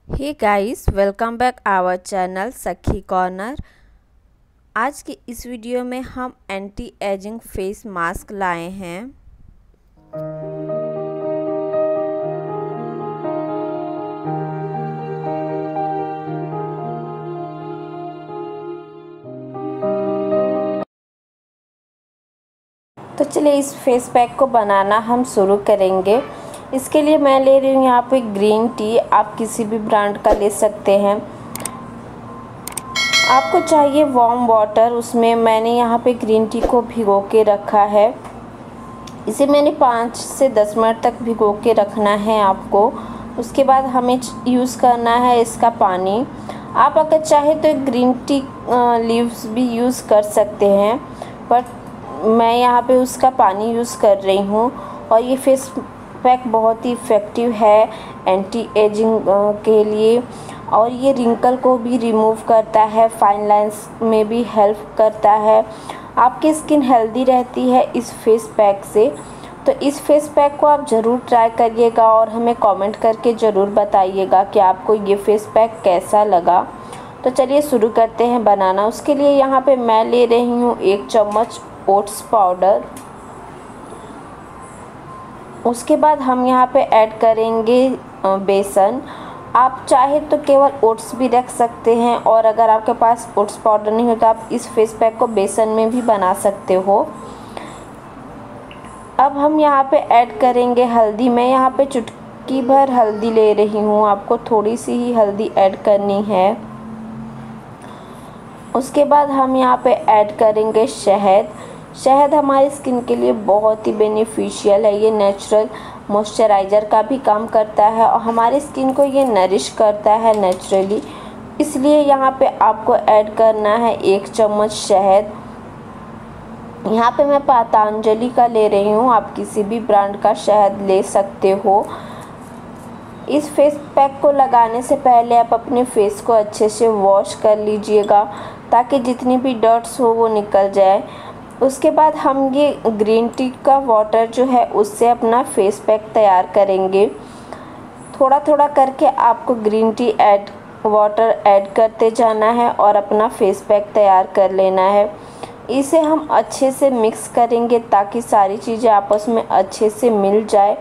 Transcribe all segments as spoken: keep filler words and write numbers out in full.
Hey guys, welcome back our channel Sakhi corner. आज की इस वीडियो में हम एंटी एजिंग फेस मास्क लाए हैं। तो चलिए इस फेस पैक को बनाना हम शुरू करेंगे। इसके लिए मैं ले रही हूँ यहाँ पे ग्रीन टी। आप किसी भी ब्रांड का ले सकते हैं। आपको चाहिए वार्म वाटर। उसमें मैंने यहाँ पे ग्रीन टी को भिगो के रखा है। इसे मैंने पाँच से दस मिनट तक भिगो के रखना है आपको। उसके बाद हमें यूज़ करना है इसका पानी। आप अगर चाहे तो ग्रीन टी लीव्स भी यूज़ कर सकते हैं, बट मैं यहाँ पे उसका पानी यूज़ कर रही हूँ। और ये फेस पैक बहुत ही इफ़ेक्टिव है एंटी एजिंग के लिए, और ये रिंकल को भी रिमूव करता है, फाइन लाइंस में भी हेल्प करता है। आपकी स्किन हेल्दी रहती है इस फेस पैक से। तो इस फेस पैक को आप ज़रूर ट्राई करिएगा और हमें कमेंट करके ज़रूर बताइएगा कि आपको ये फेस पैक कैसा लगा। तो चलिए शुरू करते हैं बनाना। उसके लिए यहाँ पे मैं ले रही हूँ एक चम्मच ओट्स पाउडर। उसके बाद हम यहाँ पे ऐड करेंगे बेसन। आप चाहे तो केवल ओट्स भी रख सकते हैं, और अगर आपके पास ओट्स पाउडर नहीं हो तो आप इस फेस पैक को बेसन में भी बना सकते हो। अब हम यहाँ पे ऐड करेंगे हल्दी। मैं यहाँ पे चुटकी भर हल्दी ले रही हूँ। आपको थोड़ी सी ही हल्दी ऐड करनी है। उसके बाद हम यहाँ पे ऐड करेंगे शहद। शहद हमारी स्किन के लिए बहुत ही बेनिफिशियल है। ये नेचुरल मॉइस्चराइज़र का भी काम करता है और हमारी स्किन को ये नरिश करता है नेचुरली। इसलिए यहाँ पे आपको ऐड करना है एक चम्मच शहद। यहाँ पे मैं पतंजलि का ले रही हूँ। आप किसी भी ब्रांड का शहद ले सकते हो। इस फेस पैक को लगाने से पहले आप अपने फेस को अच्छे से वॉश कर लीजिएगा, ताकि जितनी भी डर्ट्स हो वो निकल जाए। उसके बाद हम ये ग्रीन टी का वाटर जो है उससे अपना फेस पैक तैयार करेंगे। थोड़ा थोड़ा करके आपको green tea add water add करते जाना है और अपना फेस पैक तैयार कर लेना है। इसे हम अच्छे से मिक्स करेंगे ताकि सारी चीज़ें आपस में अच्छे से मिल जाए।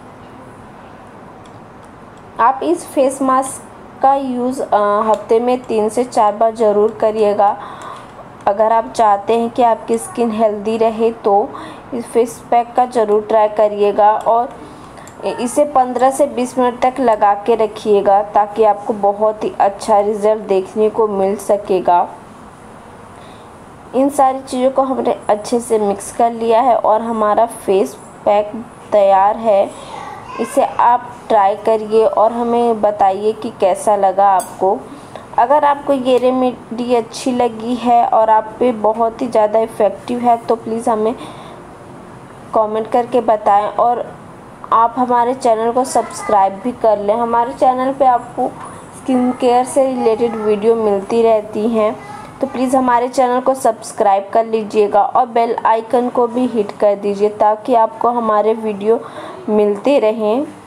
आप इस फेस मास्क का यूज़ हफ्ते में तीन से चार बार ज़रूर करिएगा। अगर आप चाहते हैं कि आपकी स्किन हेल्दी रहे तो इस फेस पैक का ज़रूर ट्राई करिएगा, और इसे पंद्रह से बीस मिनट तक लगा के रखिएगा, ताकि आपको बहुत ही अच्छा रिज़ल्ट देखने को मिल सकेगा। इन सारी चीज़ों को हमने अच्छे से मिक्स कर लिया है और हमारा फेस पैक तैयार है। इसे आप ट्राई करिए और हमें बताइए कि कैसा लगा आपको। अगर आपको ये रेमेडी अच्छी लगी है और आप पे बहुत ही ज़्यादा इफ़ेक्टिव है तो प्लीज़ हमें कमेंट करके बताएं, और आप हमारे चैनल को सब्सक्राइब भी कर लें। हमारे चैनल पे आपको स्किन केयर से रिलेटेड वीडियो मिलती रहती हैं, तो प्लीज़ हमारे चैनल को सब्सक्राइब कर लीजिएगा और बेल आइकन को भी हिट कर दीजिए, ताकि आपको हमारे वीडियो मिलते रहें।